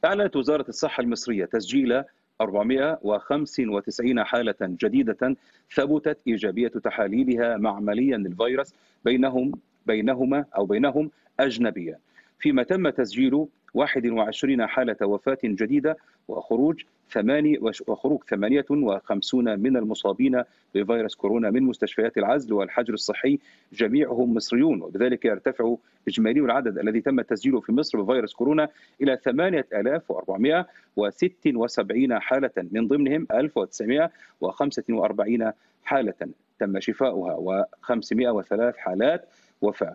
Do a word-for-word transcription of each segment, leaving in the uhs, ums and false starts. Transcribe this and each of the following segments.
أعلنت وزارة الصحة المصرية تسجيل أربعمائة وخمسة وتسعين حالة جديدة ثبتت إيجابية تحاليلها معمليا للفيروس، بينهم بينهما أو بينهم أجنبيا، فيما تم تسجيل واحد وعشرين حالة وفاة جديدة وخروج ثمانية وخروج ثمانية وخمسين من المصابين بفيروس كورونا من مستشفيات العزل والحجر الصحي، جميعهم مصريون، وبذلك يرتفع إجمالي العدد الذي تم تسجيله في مصر بفيروس كورونا إلى ثمانية آلاف وأربعمائة وستة وسبعين حالة، من ضمنهم ألف وتسعمائة وخمسة وأربعين حالة تم شفاؤها وخمسمائة وثلاث حالات وفاة.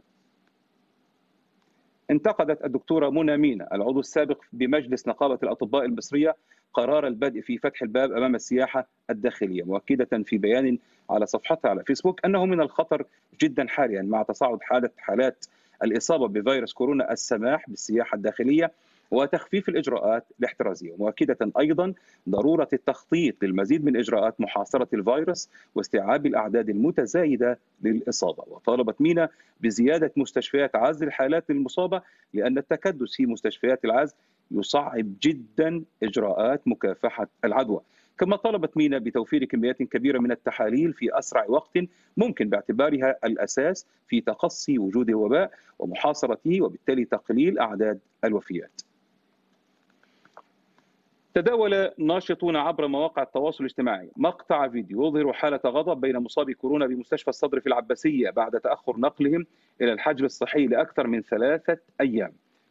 انتقدت الدكتورة منى مينا العضو السابق بمجلس نقابة الأطباء المصرية قرار البدء في فتح الباب أمام السياحة الداخلية، مؤكدة في بيان على صفحتها على فيسبوك أنه من الخطر جدا حاليا مع تصاعد حالة حالات الإصابة بفيروس كورونا السماح بالسياحة الداخلية وتخفيف الإجراءات الاحترازية، مؤكدة أيضا ضرورة التخطيط للمزيد من إجراءات محاصرة الفيروس واستيعاب الأعداد المتزايدة للإصابة. وطالبت مينا بزيادة مستشفيات عزل الحالات المصابة لأن التكدس في مستشفيات العزل يصعب جدا إجراءات مكافحة العدوى. كما طالبت مينا بتوفير كميات كبيرة من التحاليل في أسرع وقت ممكن باعتبارها الأساس في تقصي وجود الوباء ومحاصرته وبالتالي تقليل أعداد الوفيات. تداول ناشطون عبر مواقع التواصل الاجتماعي مقطع فيديو يظهر حالة غضب بين مصابي كورونا بمستشفى الصدر في العباسية بعد تأخر نقلهم إلى الحجر الصحي لأكثر من ثلاثة أيام.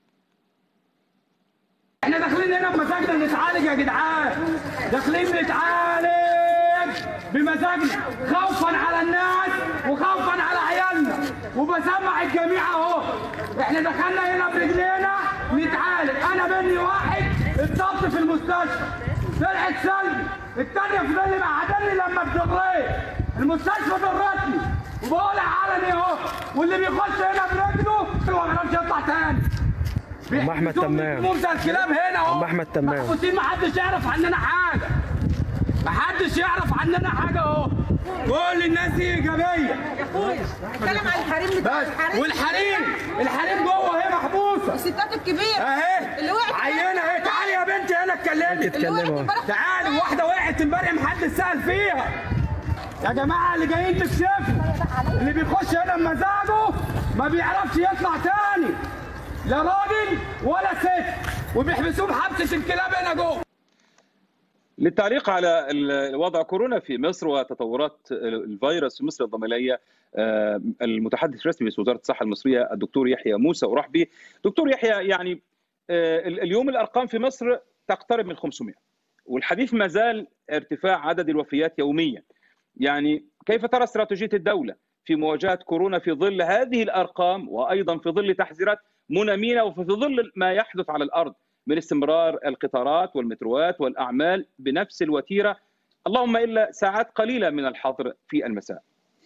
احنا داخلين هنا بمزاجنا نتعالج يا جدعان، داخلين نتعالج بمزاجنا خوفا على الناس وخوفا على عيالنا، وبسمع الجميع اهو. احنا دخلنا هنا برجلينا نتعالج، انا مني واحد اتصبت في المستشفى طلعت سلبي، الثانيه فضل مقعداني لما بتغريت، المستشفى ضرتني وبقولها علني اهو، واللي بيخش هنا برجله ما بيعرفش يطلع تاني. ام احمد تمام موسى الكلاب هنا اهو، ام احمد تمام محبوسين، ما حدش يعرف عننا حاجه، ما حدش يعرف عننا حاجه اهو، كل الناس دي ايجابيه يا اخويا. اتكلم عن الحريم بتاع الحريم، والحريم الحريم جوه اهي محبوسه، الستات الكبيره اهي اللي وقعت عينه اهي. تعالي يا بنتي هنا اتكلمي، اتكلموا تعالي. واحده وقعت امبارح محدش سال فيها. يا جماعه اللي جايين تكشفوا، اللي بيخش هنا بمزاجه ما بيعرفش يطلع تاني، لا راجل ولا ست، وبيحبسوه بحبسه الكلاب هنا جوه. للتعليق على وضع كورونا في مصر وتطورات الفيروس في مصر الضميلية، المتحدث الرسمي باسم وزارة الصحة المصرية الدكتور يحيى موسى أرحب به. دكتور يحيى، يعني اليوم الأرقام في مصر تقترب من خمسمائة والحديث ما زال ارتفاع عدد الوفيات يوميا، يعني كيف ترى استراتيجية الدولة في مواجهة كورونا في ظل هذه الأرقام وأيضا في ظل تحذيرات منى مينا وفي ظل ما يحدث على الأرض من استمرار القطارات والمتروات والأعمال بنفس الوتيرة، اللهم إلا ساعات قليلة من الحظر في المساء؟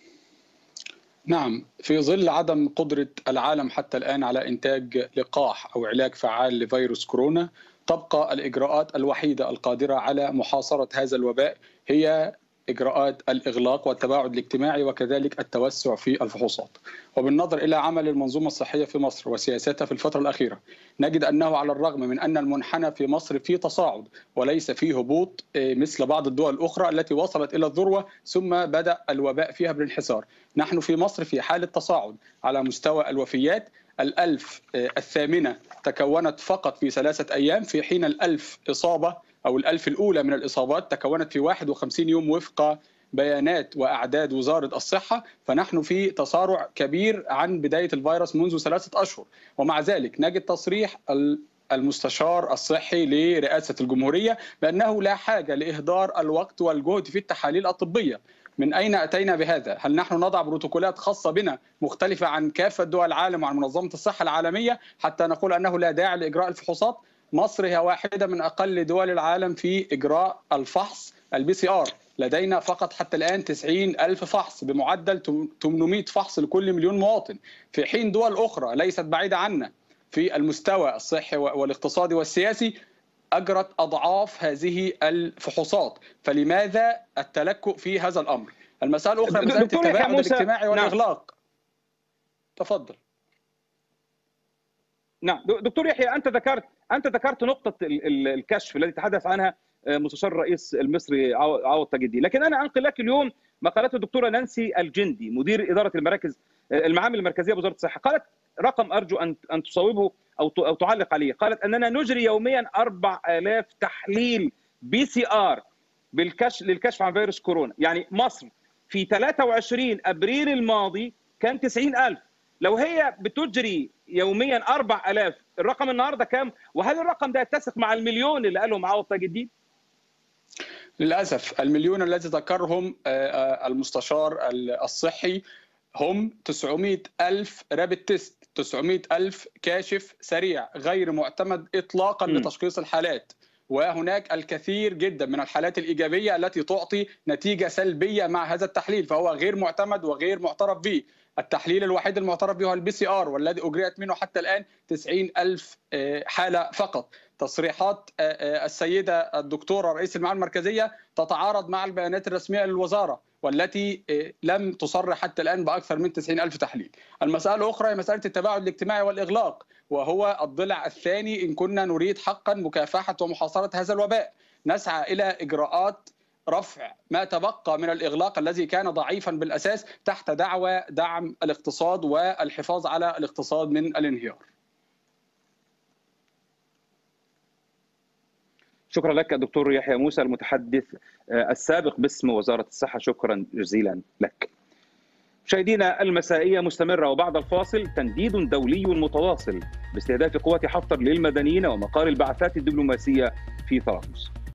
نعم، في ظل عدم قدرة العالم حتى الآن على إنتاج لقاح أو علاج فعال لفيروس كورونا، تبقى الإجراءات الوحيدة القادرة على محاصرة هذا الوباء هي إجراءات الإغلاق والتباعد الاجتماعي وكذلك التوسع في الفحوصات. وبالنظر إلى عمل المنظومة الصحية في مصر وسياساتها في الفترة الأخيرة، نجد أنه على الرغم من أن المنحنى في مصر فيه تصاعد وليس فيه هبوط مثل بعض الدول الأخرى التي وصلت إلى الذروة ثم بدأ الوباء فيها بالانحسار. نحن في مصر في حالة تصاعد على مستوى الوفيات. الألف الثامنة تكونت فقط في ثلاثة أيام، في حين الألف إصابة أو الألف الأولى من الإصابات تكونت في واحد وخمسين يوم وفق بيانات وأعداد وزارة الصحة. فنحن في تسارع كبير عن بداية الفيروس منذ ثلاثة أشهر، ومع ذلك نجد تصريح المستشار الصحي لرئاسة الجمهورية بأنه لا حاجة لإهدار الوقت والجهد في التحاليل الطبية. من أين أتينا بهذا؟ هل نحن نضع بروتوكولات خاصة بنا مختلفة عن كافة دول العالم وعن منظمة الصحة العالمية حتى نقول أنه لا داعي لإجراء الفحوصات؟ مصر هي واحدة من أقل دول العالم في إجراء الفحص البي سي آر، لدينا فقط حتى الآن تسعين ألف فحص بمعدل ثمانمائة فحص لكل مليون مواطن، في حين دول أخرى ليست بعيدة عنا في المستوى الصحي والاقتصادي والسياسي أجرت أضعاف هذه الفحوصات. فلماذا التلكؤ في هذا الأمر؟ المسألة الأخرى مسألة التباعد الاجتماعي والإغلاق. تفضل. نعم دكتور يحيى، انت ذكرت انت ذكرت نقطه الكشف الذي تحدث عنها مستشار الرئيس المصري عوض تاج الدين، لكن انا انقل لك اليوم ما قالته الدكتوره نانسي الجندي مدير اداره المراكز المعامل المركزيه بوزاره الصحه. قالت رقم ارجو ان ان تصوبه او او تعلق عليه. قالت اننا نجري يوميا أربعة آلاف تحليل بي سي ار بالكشف للكشف عن فيروس كورونا. يعني مصر في ثلاثة وعشرين ابريل الماضي كان تسعين ألف، لو هي بتجري يوميا أربعة آلاف، الرقم النهارده كام؟ وهل الرقم ده يتسق مع المليون اللي قالهم عوض تاج الدين؟ للاسف المليون الذي ذكرهم المستشار الصحي هم تسعمائة ألف رابط تيست، تسعمائة ألف كاشف سريع غير معتمد اطلاقا م. لتشخيص الحالات، وهناك الكثير جدا من الحالات الإيجابية التي تعطي نتيجة سلبية مع هذا التحليل، فهو غير معتمد وغير معترف به. التحليل الوحيد المعترف به هو البي سي ار، والذي أجريت منه حتى الآن تسعين ألف حالة فقط. تصريحات السيدة الدكتورة رئيس المعامل المركزية تتعارض مع البيانات الرسمية للوزارة، والتي لم تصرح حتى الآن بأكثر من تسعين ألف تحليل. المسألة الأخرى هي مسألة التباعد الاجتماعي والإغلاق، وهو الضلع الثاني إن كنا نريد حقا مكافحة ومحاصرة هذا الوباء. نسعى إلى إجراءات رفع ما تبقى من الإغلاق الذي كان ضعيفا بالأساس تحت دعوى دعم الاقتصاد والحفاظ على الاقتصاد من الانهيار. شكرا لك دكتور يحيى موسى المتحدث السابق باسم وزارة الصحة، شكرا جزيلا لك. مشاهدينا المسائية مستمرة، وبعد الفاصل تنديد دولي متواصل باستهداف قوات حفتر للمدنيين ومقار البعثات الدبلوماسية في طرابلس.